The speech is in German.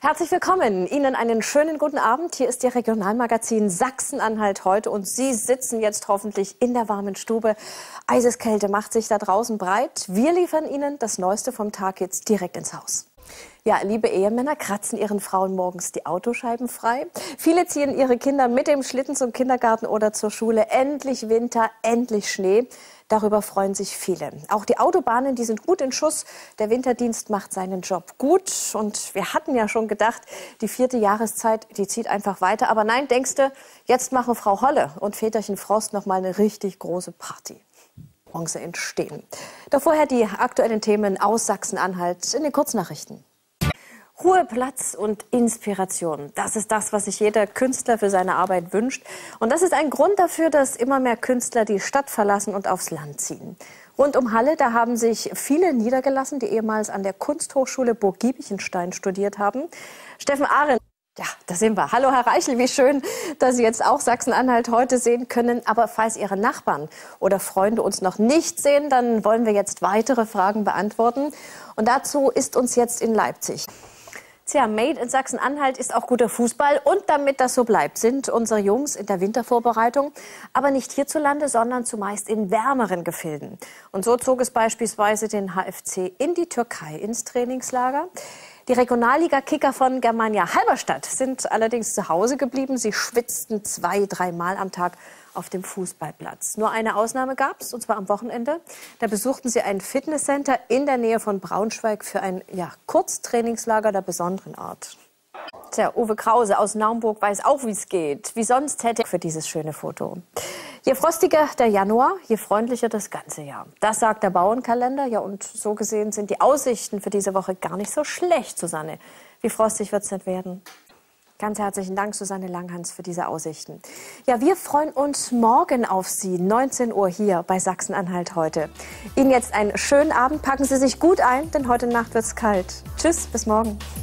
Herzlich willkommen. Ihnen einen schönen guten Abend. Hier ist Ihr Regionalmagazin Sachsen-Anhalt heute und Sie sitzen jetzt hoffentlich in der warmen Stube. Eiseskälte macht sich da draußen breit. Wir liefern Ihnen das Neueste vom Tag jetzt direkt ins Haus. Ja, liebe Ehemänner kratzen ihren Frauen morgens die Autoscheiben frei. Viele ziehen ihre Kinder mit dem Schlitten zum Kindergarten oder zur Schule. Endlich Winter, endlich Schnee. Darüber freuen sich viele. Auch die Autobahnen, die sind gut in Schuss. Der Winterdienst macht seinen Job gut. Und wir hatten ja schon gedacht, die 4. Jahreszeit, die zieht einfach weiter. Aber nein, denkst du, jetzt machen Frau Holle und Väterchen Frost noch mal eine richtig große Party. Bronze entstehen. Doch vorher die aktuellen Themen aus Sachsen-Anhalt in den Kurznachrichten. Ruhe, Platz und Inspiration. Das ist das, was sich jeder Künstler für seine Arbeit wünscht. Und das ist ein Grund dafür, dass immer mehr Künstler die Stadt verlassen und aufs Land ziehen. Rund um Halle, da haben sich viele niedergelassen, die ehemals an der Kunsthochschule Burg Giebichenstein studiert haben. Steffen Arendt. Ja, da sind wir. Hallo, Herr Reichel, wie schön, dass Sie jetzt auch Sachsen-Anhalt heute sehen können. Aber falls Ihre Nachbarn oder Freunde uns noch nicht sehen, dann wollen wir jetzt weitere Fragen beantworten. Und dazu ist uns jetzt in Leipzig. Tja, Made in Sachsen-Anhalt ist auch guter Fußball. Und damit das so bleibt, sind unsere Jungs in der Wintervorbereitung, aber nicht hierzulande, sondern zumeist in wärmeren Gefilden. Und so zog es beispielsweise den HFC in die Türkei ins Trainingslager. Die Regionalliga-Kicker von Germania Halberstadt sind allerdings zu Hause geblieben. Sie schwitzten 2-3 Mal am Tag auf dem Fußballplatz. Nur eine Ausnahme gab es, und zwar am Wochenende. Da besuchten sie ein Fitnesscenter in der Nähe von Braunschweig für ein Kurztrainingslager der besonderen Art. Tja, Uwe Krause aus Naumburg weiß auch, wie es geht. Wie sonst hätte er für dieses schöne Foto. Je frostiger der Januar, je freundlicher das ganze Jahr. Das sagt der Bauernkalender. Ja, und so gesehen sind die Aussichten für diese Woche gar nicht so schlecht, Susanne. Wie frostig wird es nicht werden? Ganz herzlichen Dank, Susanne Langhans, für diese Aussichten. Ja, wir freuen uns morgen auf Sie, 19 Uhr hier bei Sachsen-Anhalt heute. Ihnen jetzt einen schönen Abend. Packen Sie sich gut ein, denn heute Nacht wird es kalt. Tschüss, bis morgen.